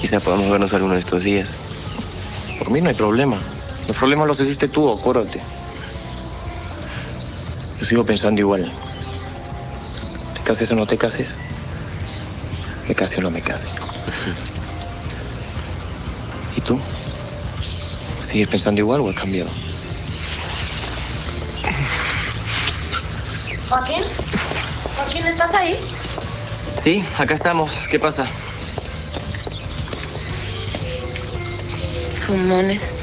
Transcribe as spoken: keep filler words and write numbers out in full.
Quizá podamos vernos alguno de estos días. Por mí no hay problema. Los problemas los hiciste tú, acuérdate. Yo sigo pensando igual. ¿Te cases o no te cases? ¿Me case o no me case? ¿Y tú? ¿Sigues pensando igual o has cambiado? Joaquín, Joaquín, ¿estás ahí? Sí, acá estamos. ¿Qué pasa? Fumones.